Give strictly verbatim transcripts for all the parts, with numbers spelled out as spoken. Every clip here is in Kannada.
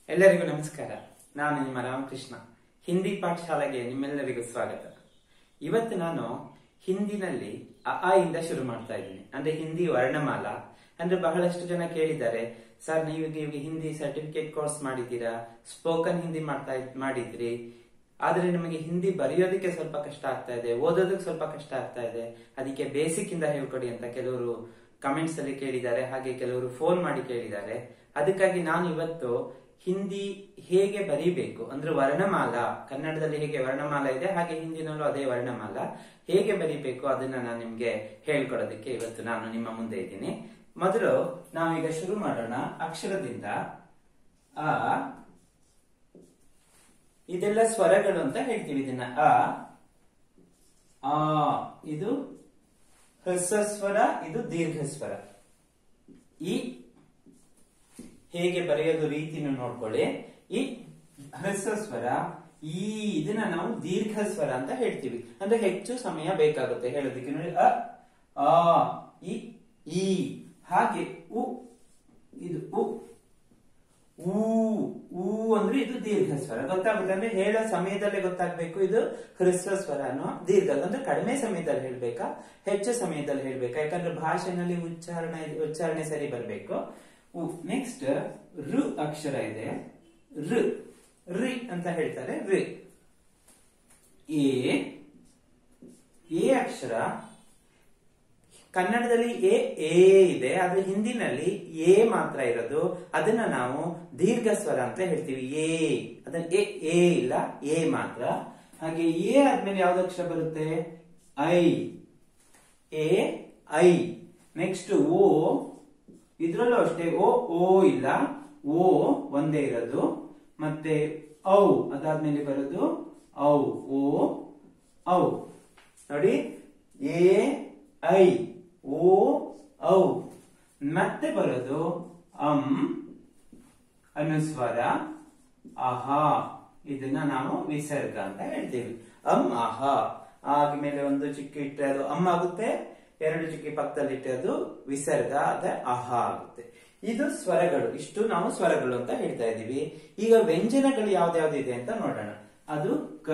ಎಲ್ಲರಿಗೂ ನಮಸ್ಕಾರ. ನಾನು ನಿಮ್ಮ ರಾಮಕೃಷ್ಣ. ಹಿಂದಿ ಪಾಠಶಾಲೆಗೆ ನಿಮ್ಮೆಲ್ಲರಿಗೂ ಸ್ವಾಗತ. ಇವತ್ತು ನಾನು ಹಿಂದಿನಲ್ಲಿ ಅ ಆ ಇಂದ ಶುರು ಮಾಡ್ತಾ ಇದ್ದೀನಿ. ಅಂದ್ರೆ ಹಿಂದಿ ವರ್ಣಮಾಲಾ. ಅಂದ್ರೆ ಬಹಳಷ್ಟು ಜನ ಕೇಳಿದ್ದಾರೆ, ಸರ್ ನೀವು ಈಗ ಹಿಂದಿ ಸರ್ಟಿಫಿಕೇಟ್ ಕೋರ್ಸ್ ಮಾಡಿದ್ದೀರಾ, ಸ್ಪೋಕನ್ ಹಿಂದಿ ಮಾಡ್ತಾ ಮಾಡಿದ್ರಿ, ಆದ್ರೆ ನಿಮಗೆ ಹಿಂದಿ ಬರೆಯೋದಕ್ಕೆ ಸ್ವಲ್ಪ ಕಷ್ಟ ಆಗ್ತಾ ಇದೆ, ಓದೋದಕ್ಕೆ ಸ್ವಲ್ಪ ಕಷ್ಟ ಆಗ್ತಾ ಇದೆ, ಅದಕ್ಕೆ ಬೇಸಿಕ್ ಇಂದ ಹೇಳ್ಕೊಡಿ ಅಂತ ಕೆಲವರು ಕಮೆಂಟ್ಸ್ ಅಲ್ಲಿ ಕೇಳಿದ್ದಾರೆ. ಹಾಗೆ ಕೆಲವರು ಫೋನ್ ಮಾಡಿ ಕೇಳಿದ್ದಾರೆ. ಅದಕ್ಕಾಗಿ ನಾನು ಇವತ್ತು ಹಿಂದಿ ಹೇಗೆ ಬರೀಬೇಕು ಅಂದ್ರೆ ವರ್ಣಮಾಲಾ, ಕನ್ನಡದಲ್ಲಿ ಹೇಗೆ ವರ್ಣಮಾಲಾ ಇದೆ ಹಾಗೆ ಹಿಂದಿನಲ್ಲೂ ಅದೇ ವರ್ಣಮಾಲಾ ಹೇಗೆ ಬರೀಬೇಕು ಅದನ್ನ ನಾನು ನಿಮ್ಗೆ ಹೇಳ್ಕೊಡೋದಕ್ಕೆ ಇವತ್ತು ನಾನು ನಿಮ್ಮ ಮುಂದೆ ಇದ್ದೀನಿ. ಮೊದಲು ನಾವೀಗ ಶುರು ಮಾಡೋಣ ಅಕ್ಷರದಿಂದ. ಆ ಇದೆಲ್ಲ ಸ್ವರಗಳು ಅಂತ ಹೇಳ್ತೀವಿ. ಇದನ್ನ ಅ ಆ ಇದು ಹ್ರಸ್ವ ಸ್ವರ, ಇದು ದೀರ್ಘ ಸ್ವರ. ಈ ಹೇಗೆ ಬರೆಯೋದು ರೀತಿನ ನೋಡ್ಕೊಳ್ಳಿ. ಈ ಹ್ರಸ್ವ ಸ್ವರ, ಈ ಇದನ್ನ ನಾವು ದೀರ್ಘ ಸ್ವರ ಅಂತ ಹೇಳ್ತೀವಿ. ಅಂದ್ರೆ ಹೆಚ್ಚು ಸಮಯ ಬೇಕಾಗುತ್ತೆ ಹೇಳೋದಕ್ಕೆ. ನೋಡಿ, ಅ ಆ ಇ ಈ. ಹಾಗೆ ಉ, ಇದು ಉ ಊ ಊ ಅಂದ್ರೆ ಇದು ದೀರ್ಘ ಸ್ವರ. ಗೊತ್ತಾಗುತ್ತೆ ಅಂದ್ರೆ ಹೇಳೋ ಸಮಯದಲ್ಲೇ ಗೊತ್ತಾಗ್ಬೇಕು ಇದು ಹ್ರಸ್ವ ಸ್ವರ ಅನ್ನೋ ದೀರ್ಘ. ಅಂದ್ರೆ ಕಡಿಮೆ ಸಮಯದಲ್ಲಿ ಹೇಳ್ಬೇಕಾ ಹೆಚ್ಚು ಸಮಯದಲ್ಲಿ ಹೇಳ್ಬೇಕಾ, ಯಾಕಂದ್ರೆ ಭಾಷೆನಲ್ಲಿ ಉಚ್ಚಾರಣೆ ಉಚ್ಚಾರಣೆ ಸರಿ ಬರ್ಬೇಕು. ನೆಕ್ಸ್ಟ್ ಋ ಅಕ್ಷರ ಇದೆ. ಋ ರಿ ಅಂತ ಹೇಳ್ತಾರೆ. ರಿ ಎ ಎ ಅಕ್ಷರ ಕನ್ನಡದಲ್ಲಿ ಎ ಎ ಇದೆ, ಆದ್ರೆ ಹಿಂದಿನಲ್ಲಿ ಎ ಮಾತ್ರ ಇರೋದು. ಅದನ್ನ ನಾವು ದೀರ್ಘ ಸ್ವರ ಅಂತ ಹೇಳ್ತೀವಿ. ಎ ಅದನ್ನ ಎ ಎ ಇಲ್ಲ, ಎ ಮಾತ್ರ. ಹಾಗೆ ಎ ಆದ್ಮೇಲೆ ಯಾವ್ದು ಅಕ್ಷರ ಬರುತ್ತೆ? ಐ. ಎ ಐ. ನೆಕ್ಸ್ಟ್ ಓ, ಇದ್ರಲ್ಲೂ ಅಷ್ಟೇ ಓ ಓ ಇಲ್ಲ, ಓ ಒಂದೇ ಇರೋದು. ಮತ್ತೆ ಔ ಅದಾದ್ಮೇಲೆ ಬರೋದು ಔ. ಓ ಔ. ನೋಡಿ, ಎ ಐ ಓ ಔ. ಮತ್ತೆ ಬರೋದು ಅಂ ಅನುಸ್ವರ, ಅಹ. ಇದನ್ನ ನಾವು ವಿಸರ್ಗ ಅಂತ ಹೇಳ್ತೀವಿ. ಅಂ ಅಹ. ಆದ್ಮೇಲೆ ಒಂದು ಚಿಕ್ಕ ಇಟ್ಟರೆ ಅದು ಅಂ ಆಗುತ್ತೆ, ಎರಡು ಚುಕ್ಕಿ ಪಕ್ಕದಲ್ಲಿ ಇಟ್ಟದ್ದು ವಿಸರ್ಗ, ಅದ ಅಹ ಆಗುತ್ತೆ. ಇದು ಸ್ವರಗಳು. ಇಷ್ಟು ನಾವು ಸ್ವರಗಳು ಅಂತ ಹೇಳ್ತಾ ಇದ್ದೀವಿ. ಈಗ ವ್ಯಂಜನಗಳು ಯಾವ್ದ್ಯಾವ್ದು ಇದೆ ಅಂತ ನೋಡೋಣ. ಅದು ಕ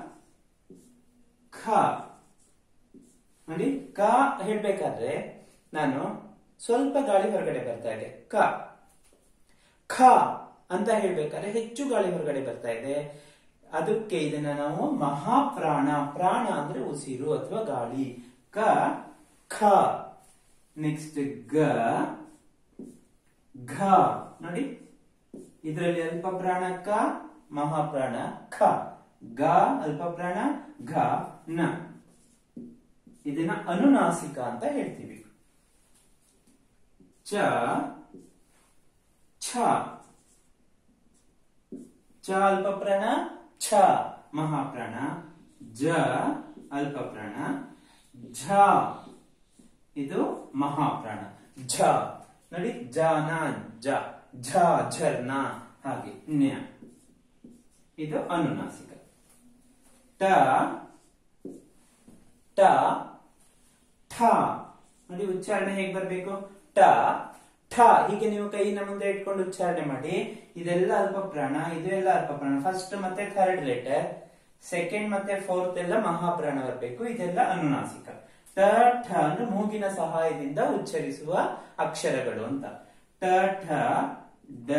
ಖ. ನೋಡಿ, ಕ ಹೇಳ್ಬೇಕಾದ್ರೆ ನಾನು ಸ್ವಲ್ಪ ಗಾಳಿ ಹೊರಗಡೆ ಬರ್ತಾ ಇದೆ. ಕ ಖ ಅಂತ ಹೇಳ್ಬೇಕಾದ್ರೆ ಹೆಚ್ಚು ಗಾಳಿ ಹೊರಗಡೆ ಬರ್ತಾ ಇದೆ. ಅದಕ್ಕೆ ಇದನ್ನ ನಾವು ಮಹಾಪ್ರಾಣ, ಪ್ರಾಣ ಅಂದ್ರೆ ಉಸಿರು ಅಥವಾ ಗಾಳಿ. ಕ ಖ. ನೆಕ್ಸ್ಟ್ ಗ ಘ. ನೋಡಿ, ಇದರಲ್ಲಿ ಅಲ್ಪ ಪ್ರಾಣ ಕ, ಮಹಾಪ್ರಾಣ ಖ. ಗ ಅಲ್ಪ ಪ್ರಾಣ, ಘ ನ. ಇದನ್ನ ಅನುನಾಸಿಕ ಅಂತ ಹೇಳ್ತೀವಿ. ಚ ಛ. ಚ ಅಲ್ಪ ಪ್ರಾಣ, ಛ ಮಹಾಪ್ರಾಣ. ಜ ಅಲ್ಪ ಪ್ರಾಣ, ಝ ಇದು ಮಹಾಪ್ರಾಣ. ಝ. ನೋಡಿ, ಜಾನ ಜ, ಝ ಝರ್ನ. ಹಾಗೆ ನ್ಯ ಇದು ಅನುನಾಸಿಕ. ಟ ಟ ಠ. ನೋಡಿ, ಉಚ್ಚಾರಣೆ ಹೇಗೆ ಬರ್ಬೇಕು? ಟ ಠ. ಹೀಗೆ ನೀವು ಕೈನ ಮುಂದೆ ಇಟ್ಕೊಂಡು ಉಚ್ಚಾರಣೆ ಮಾಡಿ. ಇದೆಲ್ಲ ಅಲ್ಪ ಪ್ರಾಣ, ಇದೆಲ್ಲ ಅಲ್ಪ ಪ್ರಾಣ. ಫಸ್ಟ್ ಮತ್ತೆ ಥರ್ಡ್ ಲೆಟರ್, ಸೆಕೆಂಡ್ ಮತ್ತೆ ಫೋರ್ತ್ ಎಲ್ಲ ಮಹಾಪ್ರಾಣ ಬರಬೇಕು. ಇದೆಲ್ಲ ಅನುನಾಸಿಕ. ಟ ಠ ಅಂದ್ರೆ ಮೂಗಿನ ಸಹಾಯದಿಂದ ಉಚ್ಚರಿಸುವ ಅಕ್ಷರಗಳು ಅಂತ. ಟ ಠ ಡ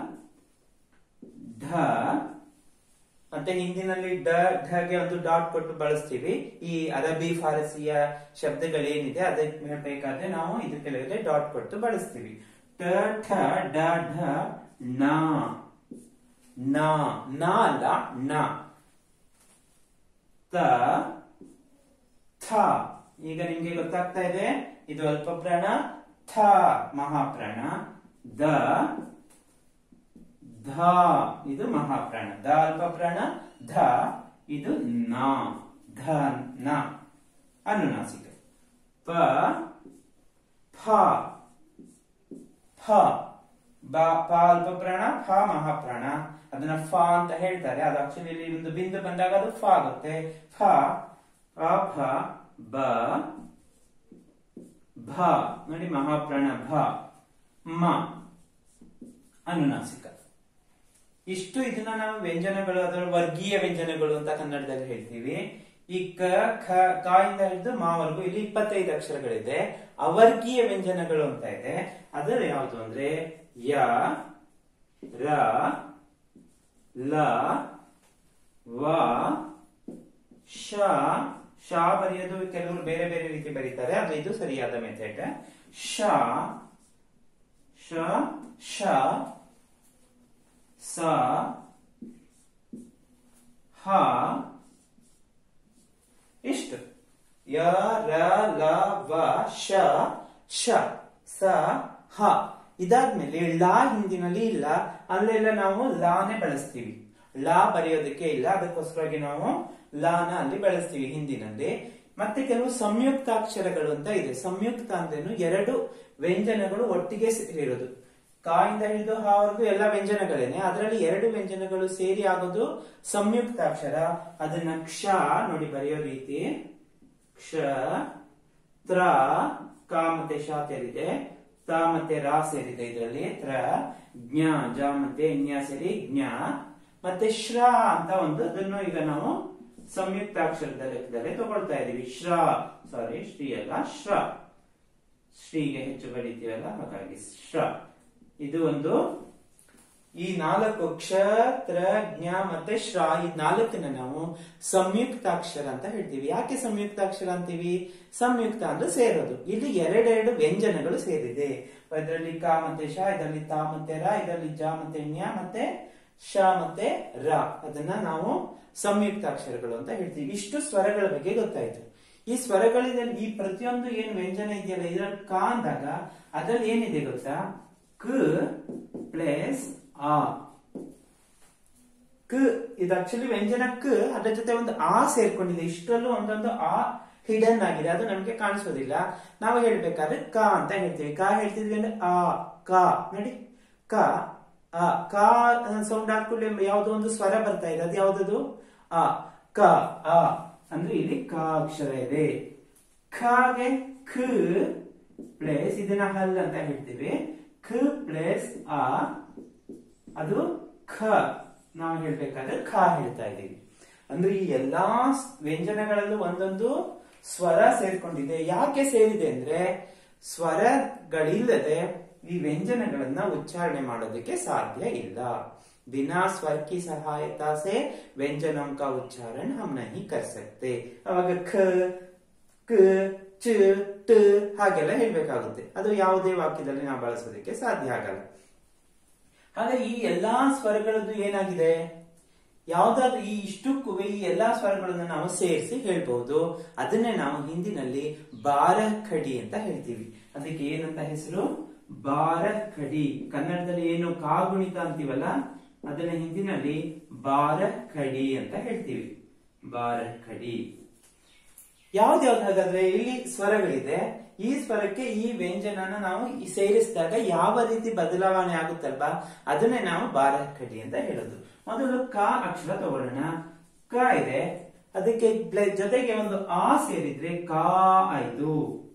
ಢ. ಮತ್ತೆ ಹಿಂದಿನಲ್ಲಿ ಡ ಢಗೆ ಒಂದು ಡಾಟ್ ಕೊಟ್ಟು ಬಳಸ್ತೀವಿ. ಈ ಅರಬಿ ಫಾರಸಿಯ ಶಬ್ದಗಳೇನಿದೆ ಅದಕ್ಕೆ ಹೇಳ್ಬೇಕಾದ್ರೆ ನಾವು ಇದ್ರ ಕೆಳಗಡೆ ಡಾಟ್ ಕೊಟ್ಟು ಬಳಸ್ತೀವಿ. ಟ ಠ ಡ ಢ ನ ನ ನ ಅಲ್ಲ, ನ. ತ ಥ. ಈಗ ನಿಮ್ಗೆ ಗೊತ್ತಾಗ್ತಾ ಇದೆ, ಇದು ಅಲ್ಪ ಪ್ರಾಣ, ಥ ಮಹಾಪ್ರಾಣ. ದ ಧ ಇದು ಮಹಾಪ್ರಾಣ. ದ ಅಲ್ಪ ಪ್ರಾಣ, ಧ ಇದು ನ. ಧ ನ ಅನುನಾಸಿಕ. ಪ ಫ ಫ. ಬ ಪ ಅಲ್ಪ ಪ್ರಾಣ, ಫ ಮಹಾಪ್ರಾಣ. ಅದನ್ನ ಫ ಅಂತ ಹೇಳ್ತಾರೆ. ಅದು ಆಕ್ಚುಲಿ ಒಂದು ಬಿಂದು ಬಂದಾಗ ಅದು ಫ ಆಗುತ್ತೆ. ಫ ಅ ಫ ಬ ಭ. ನೋಡಿ, ಮಹಾಪ್ರಾಣ ಭ. ಮ ಅನುನಾಸಿಕ. ಇಷ್ಟು ಇದನ್ನ ನಾವು ವ್ಯಂಜನಗಳು ಅದರ ವರ್ಗೀಯ ವ್ಯಂಜನಗಳು ಅಂತ ಕನ್ನಡದಲ್ಲಿ ಹೇಳ್ತೀವಿ. ಈ ಕ ಖ ಕ ಇಂದ ಹಿಡಿದು ಮಾವರೆಗೂ ಇಲ್ಲಿ ಇಪ್ಪತ್ತೈದು ಅಕ್ಷರಗಳಿದೆ. ಅವರ್ಗೀಯ ವ್ಯಂಜನಗಳು ಅಂತ ಇದೆ. ಅದರ ಯಾವುದು ಅಂದ್ರೆ ಯ, ರ, ಲ, ವ, ಶ. ಶ ಬರೆಯೋದು ಕೆಲವರು ಬೇರೆ ಬೇರೆ ರೀತಿ ಬರೀತಾರೆ, ಆದ್ರೆ ಇದು ಸರಿಯಾದ ಮೆಥಡ್. ಶ, ಶ, ಶ, ಸ, ಹ, ಇಷ್ಟು. ಯ, ರ, ಲ, ವ, ಶ, ಶ, ಸ, ಹ. ಇದಾದ್ಮೇಲೆ ಲಾ ಹಿಂದಿನಲ್ಲಿ ಇಲ್ಲ, ಅಲ್ಲೆಲ್ಲ ನಾವು ಲಾನೆ ಬಳಸ್ತೀವಿ. ಲಾ ಬರೆಯೋದಕ್ಕೆ ಇಲ್ಲ, ಅದಕ್ಕೋಸ್ಕರವಾಗಿ ನಾವು ಲಾನ ಅಲ್ಲಿ ಬಳಸ್ತೀವಿ ಹಿಂದಿನಲ್ಲಿ. ಮತ್ತೆ ಕೆಲವು ಸಂಯುಕ್ತಾಕ್ಷರಗಳು ಅಂತ ಇದೆ. ಸಂಯುಕ್ತ ಅಂದ್ರೇನು, ಎರಡು ವ್ಯಂಜನಗಳು ಒಟ್ಟಿಗೆ ಸೇರಿರೋದು. ಕ ಇಂದ ಹಿಡಿದು ಹಾವರೆಗೂ ಎಲ್ಲ ವ್ಯಂಜನಗಳೇನೆ, ಅದರಲ್ಲಿ ಎರಡು ವ್ಯಂಜನಗಳು ಸೇರಿ ಆಗೋದು ಸಂಯುಕ್ತಾಕ್ಷರ. ಅದನ್ನ ಕ್ಷ ನೋಡಿ ಬರೆಯೋ ರೀತಿ, ಕ್ಷ, ತ್ರ, ಕ ಮತ್ತೆ ಶ ಸೇರಿದೆ, ತ ಮತ್ತೆ ರಾ ಸೇರಿದೆ ಇದರಲ್ಲಿ, ತ್ರ, ಜ್ಞ, ಜ ಮತ್ತೆ ಜ್ಞ ಸೇರಿ ಜ್ಞ, ಮತ್ತೆ ಶ್ರ ಅಂತ ಒಂದು, ಅದನ್ನು ಈಗ ನಾವು ಸಂಯುಕ್ತಾಕ್ಷರದ ಲೆಕ್ಕದಲ್ಲಿ ತಗೊಳ್ತಾ ಇದೀವಿ. ಶ್ರ, ಸಾರಿ ಶ್ರೀ ಅಲ್ಲ, ಶ್ರ, ಶ್ರೀಗೆ ಹೆಚ್ಚು ಬರೀತೀವಲ್ಲ ಹಾಗಾಗಿ ಶ್ರ. ಇದು ಒಂದು. ಈ ನಾಲ್ಕು ಕ್ಷ, ತ್ರ, ಜ್ಞ ಮತ್ತೆ ಶ್ರ, ಈ ನಾಲ್ಕನ್ನ ನಾವು ಸಂಯುಕ್ತಾಕ್ಷರ ಅಂತ ಹೇಳ್ತೀವಿ. ಯಾಕೆ ಸಂಯುಕ್ತಾಕ್ಷರ ಅಂತೀವಿ? ಸಂಯುಕ್ತ ಅಂದ್ರೆ ಸೇರೋದು. ಇಲ್ಲಿ ಎರಡೆರಡು ವ್ಯಂಜನಗಳು ಸೇರಿದೆ. ಇದರಲ್ಲಿ ಕ ಮತ್ತೆ ಶ, ಇದರಲ್ಲಿ ತ ಮತ್ತೆ ರ, ಇದರಲ್ಲಿ ಜ ಮತ್ತೆ ಜ್ಞ ಮತ್ತೆ ಶ ಮತ್ತೆ ರ. ಅದನ್ನ ನಾವು ಸಂಯುಕ್ತಾಕ್ಷರಗಳು ಅಂತ ಹೇಳ್ತೀವಿ. ಇಷ್ಟು ಸ್ವರಗಳ ಬಗ್ಗೆ ಗೊತ್ತಾಯ್ತು. ಈ ಸ್ವರಗಳಿದಲ್ಲಿ ಈ ಪ್ರತಿಯೊಂದು ಏನು ವ್ಯಂಜನ ಇದೆಯಲ್ಲ, ಇದರಲ್ಲಿ ಕ ಅಂದಾಗ ಅದ್ರಲ್ಲಿ ಏನಿದೆ ಗೊತ್ತಾ? ಕ ಪ್ಲಸ್ ಆ. ಕ ಇದು ಆಕ್ಚುಲಿ ವ್ಯಂಜನ ಕ, ಅದರ ಜೊತೆ ಒಂದು ಆ ಸೇರ್ಕೊಂಡಿದೆ. ಇಷ್ಟರಲ್ಲೂ ಒಂದೊಂದು ಆ ಹಿಡನ್ ಆಗಿದೆ, ಅದು ನಮ್ಗೆ ಕಾಣಿಸೋದಿಲ್ಲ. ನಾವು ಹೇಳ್ಬೇಕಾದ್ರೆ ಕ ಅಂತ ಹೇಳ್ತೀವಿ. ಕ ಹೇಳ್ತಿದ್ವಿ ಅಂದ್ರೆ ಆ, ಕ ನೋಡಿ, ಕ ಆ. ಕ ಸೌಂಡ್ ಹಾಕೊಳ್ಳಿ ಯಾವುದೋ ಒಂದು ಸ್ವರ ಬರ್ತಾ ಇದೆ, ಅದು ಯಾವ್ದದು? ಆ. ಕ ಆ ಅಂದ್ರೆ ಇಲ್ಲಿ ಕ ಅಕ್ಷರ ಇದೆ. ಖಗೆ ಖ ಪ್ಲಸ್, ಇದನ್ನ ಹಲ್ ಅಂತ ಹೇಳ್ತೀವಿ. ಖ ಪ್ಲಸ್ ಆ, ಅದು ಖ. ನಾವು ಹೇಳ್ಬೇಕಾದ್ರೆ ಖ ಹೇಳ್ತಾ ಇದ್ದೀವಿ. ಅಂದ್ರೆ ಈ ಎಲ್ಲಾ ವ್ಯಂಜನಗಳಲ್ಲೂ ಒಂದೊಂದು ಸ್ವರ ಸೇರ್ಕೊಂಡಿದೆ. ಯಾಕೆ ಸೇರಿದೆ ಅಂದ್ರೆ, ಸ್ವರಗಳಿಲ್ಲದೆ ಈ ವ್ಯಂಜನಗಳನ್ನ ಉಚ್ಚಾರಣೆ ಮಾಡೋದಕ್ಕೆ ಸಾಧ್ಯ ಇಲ್ಲ. बिना स्वर की सहायता से व्यंजनों का उच्चारण हम नहीं कर सकते. ಅವಾಗ ಖ, ಕ, ಚ, ಟ ಹಾಗೆಲ್ಲ ಹೇಳ್ಬೇಕಾಗುತ್ತೆ. ಅದು ಯಾವುದೇ ವಾಕ್ಯದಲ್ಲಿ ನಾವು ಬಳಸೋದಕ್ಕೆ ಸಾಧ್ಯ ಆಗಲ್ಲ. ಹಾಗೆ ಈ ಎಲ್ಲಾ ಸ್ವರಗಳದ್ದು ಏನಾಗಿದೆ, ಯಾವ್ದಾದ್ರು ಈ ಇಷ್ಟಕ್ಕೂ ಈ ಎಲ್ಲಾ ಸ್ವರಗಳನ್ನು ನಾವು ಸೇರಿಸಿ ಹೇಳ್ಬಹುದು. ಅದನ್ನೇ ನಾವು ಹಿಂದಿನಲ್ಲಿ ಬಾರಖಡಿ ಅಂತ ಹೇಳ್ತೀವಿ. ಅದಕ್ಕೆ ಏನಂತ ಹೆಸರು? ಬಾರಖಡಿ. ಕನ್ನಡದಲ್ಲಿ ಏನು ಕಾಗುಣಿತ ಅಂತೀವಲ್ಲ, ಅದನ್ನ ಹಿಂದಿನಲ್ಲಿ ಬಾರಖಡಿ ಅಂತ ಹೇಳ್ತೀವಿ. ಬಾರಖಡಿ. ಯಾವ್ದ್ಯಾವ್ದು ಹಾಗಾದ್ರೆ ಇಲ್ಲಿ ಸ್ವರಗಳಿದೆ, ಈ ಸ್ವರಕ್ಕೆ ಈ ವ್ಯಂಜನನ ನಾವು ಸೇರಿಸಿದಾಗ ಯಾವ ರೀತಿ ಬದಲಾವಣೆ ಆಗುತ್ತಲ್ವಾ, ಅದನ್ನೇ ನಾವು ಬಾರಖಡಿ ಅಂತ ಹೇಳೋದು. ಮೊದಲು ಕ ಅಕ್ಷರ ತಗೊಳ್ಳೋಣ. ಕ ಇದೆ, ಅದಕ್ಕೆ ಜೊತೆಗೆ ಒಂದು ಆ ಸೇರಿದ್ರೆ ಕಾ ಆಯ್ತು.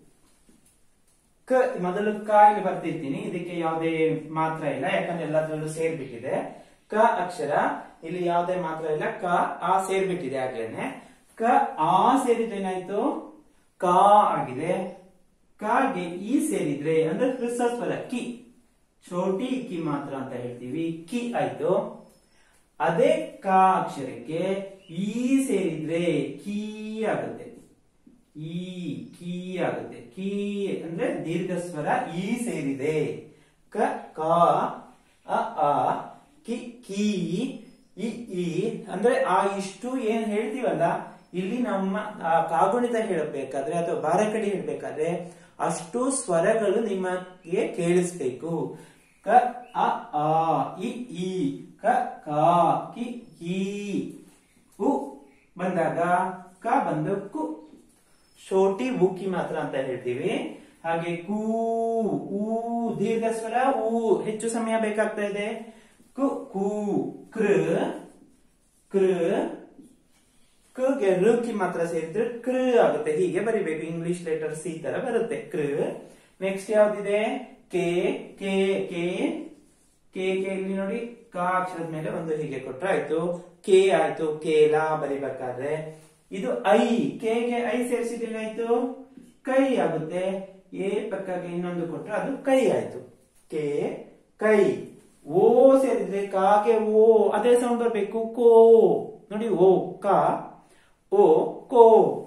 ಕ ಮೊದಲು ಕ ಇಲ್ಲಿ ಬರ್ತಿರ್ತೀನಿ, ಇದಕ್ಕೆ ಯಾವುದೇ ಮಾತ್ರ ಇಲ್ಲ, ಯಾಕಂದ್ರೆ ಎಲ್ಲದರಲ್ಲೂ ಸೇರ್ಬಿಟ್ಟಿದೆ. ಕ ಅಕ್ಷರ ಇಲ್ಲಿ ಯಾವುದೇ ಮಾತ್ರ ಇಲ್ಲ, ಕ ಆ ಸೇರ್ಬಿಟ್ಟಿದೆ ಆಗ್ಲೇನೆ. ಕ ಆ ಸೇರಿದ್ರೇನಾಯ್ತು? ಕಾ ಆಗಿದೆ. ಕಾಗೆ ಈ ಸೇರಿದ್ರೆ ಅಂದ್ರೆ ಹ್ರಸ್ವ ಸ್ವರ ಕಿ, ಚೋಟಿ ಕಿ ಮಾತ್ರ ಅಂತ ಹೇಳ್ತೀವಿ, ಕಿ ಆಯ್ತು. ಅದೇ ಕ ಅಕ್ಷರಕ್ಕೆ ಈ ಸೇರಿದ್ರೆ ಕೀ ಆಗುತ್ತೆ, ಈ ಕೀ ಆಗುತ್ತೆ. ಕೀ ಅಂದ್ರೆ ದೀರ್ಘ ಸ್ವರ, ಈ ಸೇರಿದೆ. ಕ ಕ ಅ ಆ ಕಿ ಕೀ ಇ ಈ ಅಂದ್ರೆ ಆ ಇಷ್ಟು ಏನ್ ಹೇಳ್ತೀವಲ್ಲ, ಇಲ್ಲಿ ನಮ್ಮ ಕಾಗುಣಿತ ಹೇಳಬೇಕಾದ್ರೆ ಅಥವಾ ಬಾರಖಡಿ ಹೇಳ್ಬೇಕಾದ್ರೆ ಅಷ್ಟು ಸ್ವರಗಳು ನಿಮಗೆ ಕೇಳಿಸ್ಬೇಕು. ಕ ಅ ಆ ಇ ಈ ಕ ಕ ಕಿ ಕೀ. ಉ ಬಂದಾಗ ಕ ಬಂದು ಕು, ಶೋಟಿ ಉಕ್ಕಿ ಮಾತ್ರ ಅಂತ ಹೇಳ್ತೀವಿ. ಹಾಗೆ ಕೂ ಊ ದೀರ್ಘ ಸ್ವರ, ಊ ಹೆಚ್ಚು ಸಮಯ ಬೇಕಾಗ್ತಾ ಇದೆ. ಕು ಕು ಕೃ ಕೃ ಕಗೆ ರುಕಿ ಮಾತ್ರ ಸೇರಿದ್ರೆ ಕೃ ಆಗುತ್ತೆ. ಹೀಗೆ ಬರಿಬೇಕು, ಇಂಗ್ಲಿಷ್ ಲೆಟರ್ ಸಿ ತರ ಬರುತ್ತೆ ಕೃ. ನೆಕ್ಸ್ಟ್ ಯಾವ್ದಿದೆ? ಕೆ ಕೆ ಕೆ ಕೆ ಕೆ ಇಲ್ಲಿ ನೋಡಿ ಕ ಅಕ್ಷರದ ಮೇಲೆ ಒಂದು ಹೀಗೆ ಕೊಟ್ರೆ ಆಯ್ತು, ಕೆ ಆಯ್ತು, ಕೇಲ ಬರಿಬೇಕಾದ್ರೆ. ಇದು ಐ, ಕೆಗೆ ಐ ಸೇರಿಸಿದ್ರೆ ಆಯ್ತು ಕೈ ಆಗುತ್ತೆ. ಎ ಪಕ್ಕಕ್ಕೆ ಇನ್ನೊಂದು ಕೊಟ್ರೆ ಅದು ಕೈ ಆಯ್ತು, ಕೆ ಕೈ. ಓ ಸೇರಿದ್ರೆ ಕಾಗೆ ಓ, ಅದೇ ಸೌಂಡ್ ಬರ್ಬೇಕು, ಕೋ. ನೋಡಿ ಓ ಕ, ಓ ಕೋ.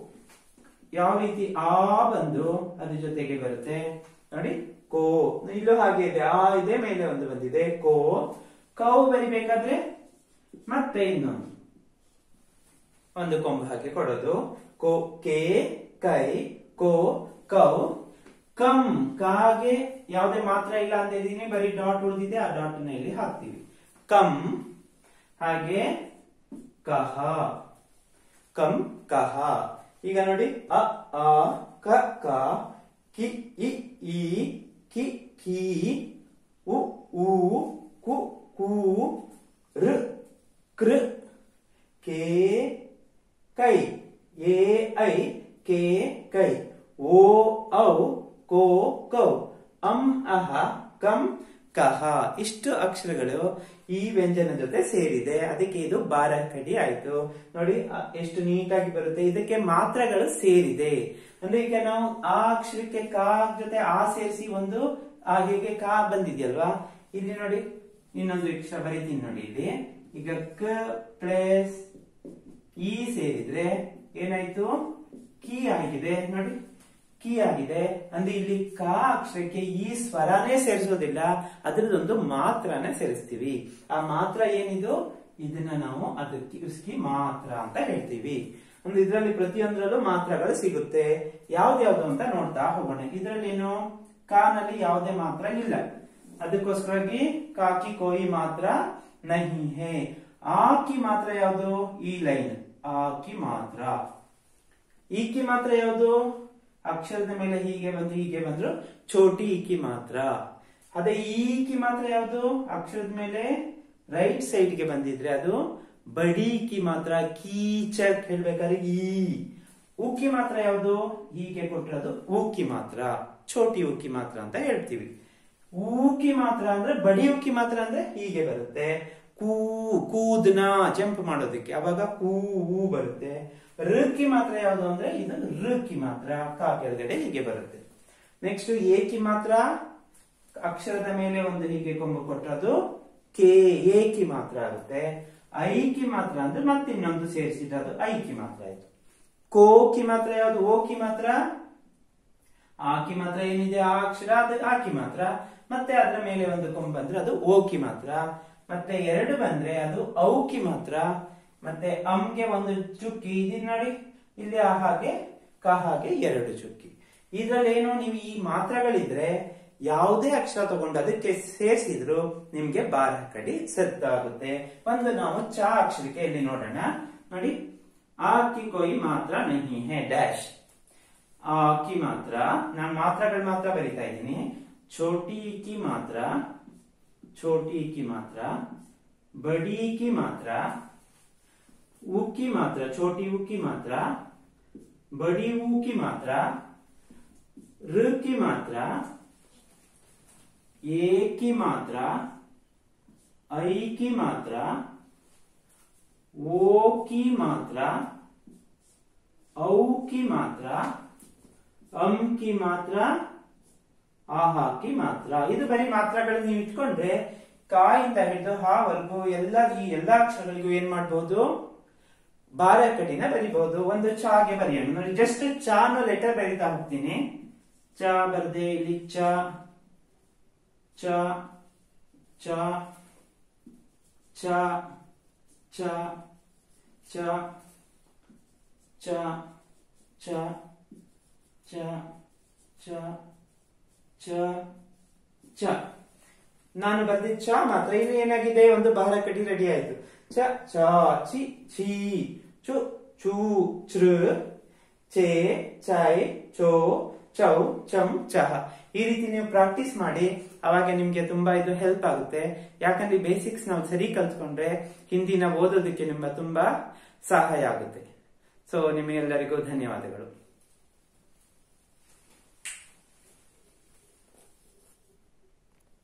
ಯಾವ ರೀತಿ ಆ ಬಂದು ಅದ್ರ ಜೊತೆಗೆ ಬರುತ್ತೆ ನೋಡಿ ಕೋ. ಇಲ್ಲೂ ಹಾಗೆ ಇದೆ, ಆ ಇದೆ, ಮೇಲೆ ಒಂದು ಬಂದಿದೆ ಕೋ. ಕೌ ಬರಿಬೇಕಾದ್ರೆ ಮತ್ತೆ ಇನ್ನೊಂದು ಒಂದು ಕೊಂಬು ಹಾಕಿ ಕೊಡೋದು. ಕೋ ಕೆ ಕೈ, ಕೋ ಕೌ. ಕಂ, ಕಾಗೆ ಯಾವುದೇ ಮಾತ್ರ ಇಲ್ಲ ಅಂತ ಇದೀನಿ, ಬರೀ ಡಾಟ್ ಉಳಿದಿದೆ, ಆ ಡಾಟ್ ನ ಇಲ್ಲಿ ಹಾಕ್ತೀವಿ. ಕಂ. ಹಾಗೆ ಕಹ, ಕಂ ಕಹ. ಈಗ ನೋಡಿ ಅ ಆ ಕ ಕ, ಕಿ ಇ ಈ, ಕಿ ಕಿ, ಉ ಊ, ಕು ಕು, ಋ ಕೃ, ಕೆ ಕೈ, ಎ ಐ, ಕೆ ಕೈ. ಓ ಔ, ಕೋ ಕೌ, ಅಂ ಅಹ, ಕಂ ಕಹ. ಇಷ್ಟು ಅಕ್ಷರಗಳು ಈ ವ್ಯಂಜನ ಜೊತೆ ಸೇರಿದೆ, ಅದಕ್ಕೆ ಇದು ಬಾರಕಡಿ ಆಯ್ತು. ನೋಡಿ ಎಷ್ಟು ನೀಟಾಗಿ ಬರುತ್ತೆ. ಇದಕ್ಕೆ ಮಾತ್ರಗಳು ಸೇರಿದೆ ಅಂದ್ರೆ ಈಗ ನಾವು ಆ ಅಕ್ಷರಕ್ಕೆ ಕ ಜೊತೆ ಆ ಸೇರಿಸಿ ಒಂದು ಆ ಹೇಗೆ ಕ ಬಂದಿದೆಯಲ್ವಾ, ಇಲ್ಲಿ ನೋಡಿ ಇನ್ನೊಂದು ಅಕ್ಷರ ಬರೀತೀನಿ ನೋಡಿ. ಇಲ್ಲಿ ಈಗ ಕ ಪ್ಲಸ್ ಈ ಸೇರಿದ್ರೆ ಏನಾಯ್ತು, ಕಿ ಆಗಿದೆ. ನೋಡಿ ಕಿ ಆಗಿದೆ ಅಂದ್ರೆ ಇಲ್ಲಿ ಕ ಅಕ್ಷರಕ್ಕೆ ಈ ಸ್ವರನೇ ಸೇರಿಸೋದಿಲ್ಲ, ಅದರದೊಂದು ಮಾತ್ರನೇ ಸೇರಿಸ್ತೀವಿ. ಆ ಮಾತ್ರ ಏನಿದು, ಇದನ್ನ ನಾವು ಅದಕ್ಕೆ ಉಸ್ಕಿ ಮಾತ್ರ ಅಂತ ಹೇಳ್ತೀವಿ. ಅಂದ್ರೆ ಇದರಲ್ಲಿ ಪ್ರತಿಯೊಂದರಲ್ಲೂ ಮಾತ್ರಗಳು ಸಿಗುತ್ತೆ. ಯಾವ್ದ್ಯಾವ್ದು ಅಂತ ನೋಡ್ತಾ ಹೋಗೋಣ. ಇದರಲ್ಲಿ ಏನು, ಕಾನಲ್ಲಿ ಯಾವುದೇ ಮಾತ್ರ ಇಲ್ಲ, ಅದಕ್ಕೋಸ್ಕರವಾಗಿ ಕಾಕಿ ಕೋಯಿ ಮಾತ್ರ ನಹಿ ಹೇ. ಆಕಿ ಮಾತ್ರ ಯಾವುದು, ಈ ಲೈನ್ ಆಕಿ ಮಾತ್ರ. ಈಕಿ ಮಾತ್ರ ಯಾವುದು, ಅಕ್ಷರದ ಮೇಲೆ ಹೀಗೆ ಬಂದು ಹೀಗೆ ಬಂದ್ರು ಚೋಟಿ ಈಕಿ ಮಾತ್ರ. ಅದೇ ಈಕಿ ಮಾತ್ರ ಯಾವುದು, ಅಕ್ಷರದ ಮೇಲೆ ರೈಟ್ ಸೈಡ್ ಗೆ ಬಂದಿದ್ರೆ ಅದು ಬಡಿ ಕಿ ಮಾತ್ರ. ಕೀಚಕ್ ಹೇಳ್ಬೇಕಾದ್ರೆ ಈ. ಉಕ್ಕಿ ಮಾತ್ರ ಯಾವುದು, ಹೀಗೆ ಕೊಟ್ಟರದು ಉಕ್ಕಿ ಮಾತ್ರ, ಚೋಟಿ ಉಕ್ಕಿ ಮಾತ್ರ ಅಂತ ಹೇಳ್ತೀವಿ. ಊಕಿ ಮಾತ್ರ ಅಂದ್ರೆ ಬಡಿ ಉಕ್ಕಿ ಮಾತ್ರ ಅಂದ್ರೆ ಹೀಗೆ ಬರುತ್ತೆ. ಕೂ ಕೂದ್ನ ಜಂಪ್ ಮಾಡೋದಕ್ಕೆ ಅವಾಗ ಕೂ ಊ ಬರುತ್ತೆ. ಋಕಿ ಮಾತ್ರ ಯಾವುದು ಅಂದ್ರೆ ಇದು ಋಕಿ ಮಾತ್ರ, ಕಾ ಕೆಳಗಡೆ ಹೀಗೆ ಬರುತ್ತೆ. ನೆಕ್ಸ್ಟ್ ಏಕಿ ಮಾತ್ರ, ಅಕ್ಷರದ ಮೇಲೆ ಒಂದು ಹೀಗೆ ಕೊಂಬು ಕೊಟ್ಟದ್ದು ಕೆ ಏಕಿ ಮಾತ್ರ ಆಗುತ್ತೆ. ಐಕಿ ಮಾತ್ರ ಅಂದ್ರೆ ಮತ್ತೆ ಇನ್ನೊಂದು ಸೇರಿಸಿದ್ರೆ ಅದು ಐಕಿ ಮಾತ್ರ ಆಯ್ತು. ಕೋಕಿ ಮಾತ್ರ ಯಾವುದು, ಓಕಿ ಮಾತ್ರ. ಆಕಿ ಮಾತ್ರ ಏನಿದೆ ಆ ಅಕ್ಷರ ಅದು ಆಕಿ ಮಾತ್ರ. ಮತ್ತೆ ಅದರ ಮೇಲೆ ಒಂದು ಕೊಂಬು ಬಂದ್ರೆ ಅದು ಓಕಿ ಮಾತ್ರ. ಮತ್ತೆ ಎರಡು ಬಂದ್ರೆ ಅದು ಔಕಿ ಮಾತ್ರ. ಮತ್ತೆ ಅಂಗೆ ಒಂದು ಚುಕ್ಕಿ ಇದೆ ನೋಡಿ ಇಲ್ಲಿ, ಆ ಹಾಗೆ ಕ ಹಾಗೆ ಎರಡು ಚುಕ್ಕಿ. ಇದ್ರಲ್ಲಿ ಏನು, ನೀವು ಈ ಮಾತ್ರಗಳಿದ್ರೆ ಯಾವುದೇ ಅಕ್ಷರ ತಗೊಂಡು ಅದಕ್ಕೆ ಸೇರಿಸಿದ್ರು ನಿಮ್ಗೆ ಬಾರಕಡಿ ಸದ್ದಾಗುತ್ತೆ. ಒಂದು ನಾವು ಚ ಅಕ್ಷರಕ್ಕೆ ಇಲ್ಲಿ ನೋಡೋಣ ನೋಡಿ. ಆಕಿ ಕೋಯಿ ಮಾತ್ರ ನಹಿ ಹೇ ಡ್ಯಾಶ್. ಆಕಿ ಮಾತ್ರ, ನಾನು ಮಾತ್ರಗಳು ಮಾತ್ರ ಬರಿತಾ ಇದ್ದೀನಿ. ಚೋಟಿ ಕಿ ಮಾತ್ರ, ಚೋಟಿ ಕಿ ಮಾತ್ರ. ಬಡಿ ಕಿ ಮಾತ್ರ, ಉಕ್ಕಿ ಮಾತ್ರ, ಚೋಟಿ ಉಕ್ಕಿ ಮಾತ್ರ. ಬಡಿ ಊಕಿ ಮಾತ್ರ, ಋಕಿ ಮಾತ್ರ, ಏಕಿ ಮಾತ್ರ, ಐಕಿ ಮಾತ್ರ, ಓಕಿ ಮಾತ್ರ, ಔಕಿ ಮಾತ್ರ, ಅಂಕಿ ಮಾತ್ರ, ಆಹಾಕಿ ಮಾತ್ರ. ಇದು ಬರೀ ಮಾತ್ರಗಳು ನೀವು ಇಟ್ಕೊಂಡ್ರೆ ಕಾಯಿಂದ ಹಿಡಿದು ಹಾವರೆಗೂ ಎಲ್ಲ ಈ ಎಲ್ಲಾ ಅಕ್ಷರಗಳಿಗೂ ಏನ್ ಮಾಡಬಹುದು, ಬಾರಕಡಿನ ಬರಿಬಹುದು. ಒಂದು ಚಾಗೆ ಬರೆಯೋಣ ನೋಡಿ. ಜಸ್ಟ್ ಚ ಅನ್ನೋ ಲೆಟರ್ ಬರೀತಾ ಹೋಗ್ತೀನಿ. ಚ ಬರ್ದೆ ಇಲ್ಲಿ ಚ ಚ ಚ ಚ ಚ ಚ ಚ ಚ ಚ ಚ ಚ ಚ. ನಾನು ಬರ್ದಿದ್ದ ಚ ಮಾತ್ರ. ಇಲ್ಲಿ ಏನಾಗಿದೆ, ಒಂದು ಬಾರಕಡಿ ರೆಡಿ ಆಯ್ತು. ಚ ಚ ಚಿ ಛಿ ಚು ಚೂ ಚೃ ಚೇ ಚೈ ಚೋ ಚೌ ಚಂ ಚಹ. ಈ ರೀತಿ ನೀವು ಪ್ರಾಕ್ಟೀಸ್ ಮಾಡಿ, ಅವಾಗ ನಿಮ್ಗೆ ತುಂಬಾ ಇದು ಹೆಲ್ಪ್ ಆಗುತ್ತೆ. ಯಾಕಂದ್ರೆ ಬೇಸಿಕ್ಸ್ ನಾವು ಸರಿ ಕಲ್ತ್ಕೊಂಡ್ರೆ ಹಿಂದಿನ ಓದೋದಕ್ಕೆ ನಿಮ್ಮ ತುಂಬಾ ಸಹಾಯ ಆಗುತ್ತೆ. ಸೊ ನಿಮಗೆಲ್ಲರಿಗೂ ಧನ್ಯವಾದಗಳು.